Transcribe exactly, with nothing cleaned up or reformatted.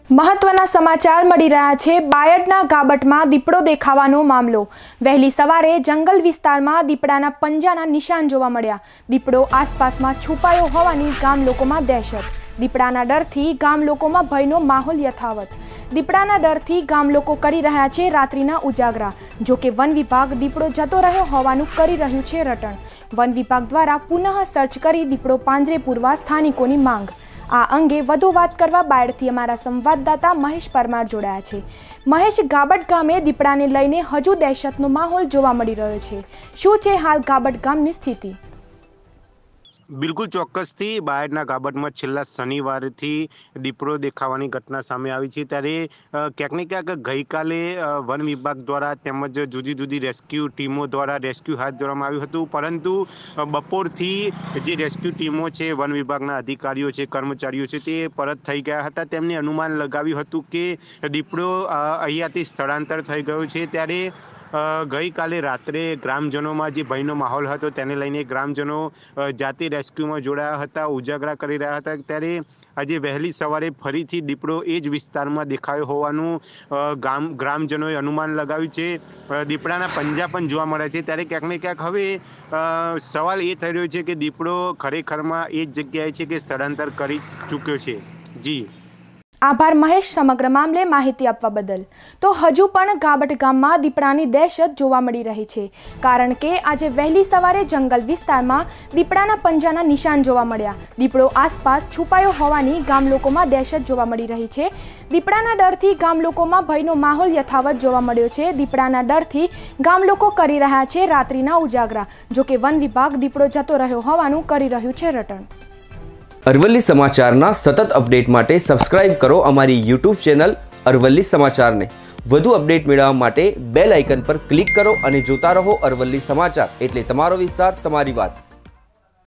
મહત્વના સમાચાર મળી રહ્યા છે। બાયડના ગાબટમાં દીપડો દેખાવાનો મામલો। વહેલી સવારે જંગલ વિસ્તારમાં દીપડાના પંજાના નિશાન જોવા મળ્યા। દીપડો આસપાસમાં છુપાયો હોવાની ગામ લોકોમાં દહેશત। દીપડાના ડરથી ગામ લોકોમાં ભયનો માહોલ યથાવત। દીપડાના ડરથી ગામ લોકો કરી રહ્યા છે રાત્રિના ઉજાગરા। જો કે વન વિભાગ દીપડો જતો રહ્યો હોવાનું કરી રહ્યું છે રટણ। વન વિભાગ દ્વારા પુનઃ સર્ચ કરી દીપડો પાંજરે પૂરવા સ્થાનિકોની માંગ। આ અંગે વધુ વાત કરવા બાયડથી અમારા સંવાદદાતા મહેશ પરમાર જોડાયા છે। મહેશ, ગાબટ ગામે દીપડાને લઈને હજુ દહેશતનો માહોલ જોવા મળી રહ્યો છે। શું છે હાલ ગાબટ ગામની સ્થિતિ? બિલકુલ ચોક્કસથી બાયડના ગાબટમાં છેલ્લા શનિવારથી દીપડો દેખાવાની ઘટના સામે આવી છે। ત્યારે ક્યાંક ને ક્યાંક ગઈકાલે વન વિભાગ દ્વારા તેમજ જુદી જુદી રેસ્ક્યુ ટીમો દ્વારા રેસ્ક્યુ હાથ ધરવામાં આવ્યું હતું, પરંતુ બપોરથી જે રેસ્ક્યુ ટીમો છે, વન વિભાગના અધિકારીઓ છે, કર્મચારીઓ છે, તે પરત થઈ ગયા હતા। તેમને અનુમાન લગાવ્યું હતું કે દીપડો અહીંયાથી સ્થળાંતર થઈ ગયો છે। ત્યારે ગઈકાલે રાત્રે ગ્રામજનોમાં જે ભયનો માહોલ હતો તેને લઈને ગ્રામજનો જાતે રેસ્ક્યુમાં જોડાયા હતા, ઉજાગરા કરી રહ્યા હતા। ત્યારે આજે વહેલી સવારે ફરીથી દીપડો એ જ વિસ્તારમાં દેખાયો હોવાનું ગામ ગ્રામજનોએ અનુમાન લગાવ્યું છે। દીપડાના પંજા પણ જોવા મળે છે। ત્યારે ક્યાંક ને ક્યાંક હવે સવાલ એ થઈ રહ્યો છે કે દીપડો ખરેખરમાં એ જ જગ્યાએ છે કે સ્થળાંતર કરી ચૂક્યો છે। જી આભાર મહેશ, સમગ્ર મામલે માહિતી આપવા બદલ। તો હજુ પણ ગાબટ ગામમાં દીપડાની દહેશત જોવા મળી રહી છે, કારણ કે આજે વહેલી સવારે જંગલ વિસ્તારમાં દીપડાના પંજાના નિશાન જોવા મળ્યા। દીપડો આસપાસ છુપાયો હોવાની ગામ લોકોમાં દહેશત જોવા મળી રહી છે। દીપડાના ડરથી ગામ લોકોમાં ભયનો માહોલ યથાવત જોવા મળ્યો છે। દીપડાના ડરથી ગામ લોકો કરી રહ્યા છે રાત્રિના ઉજાગરા। જો કે વન વિભાગ દીપડો જતો રહ્યો હોવાનું કરી રહ્યું છે રટણ। અરવલ્લી સમાચારના સતત અપડેટ માટે સબસ્ક્રાઇબ કરો અમારી યુટ્યુબ ચેનલ અરવલ્લી સમાચારને। વધુ અપડેટ મેળવવા માટે બેલ આઇકન પર ક્લિક કરો અને જોતા રહો અરવલ્લી સમાચાર, એટલે તમારો વિસ્તાર, તમારી વાત।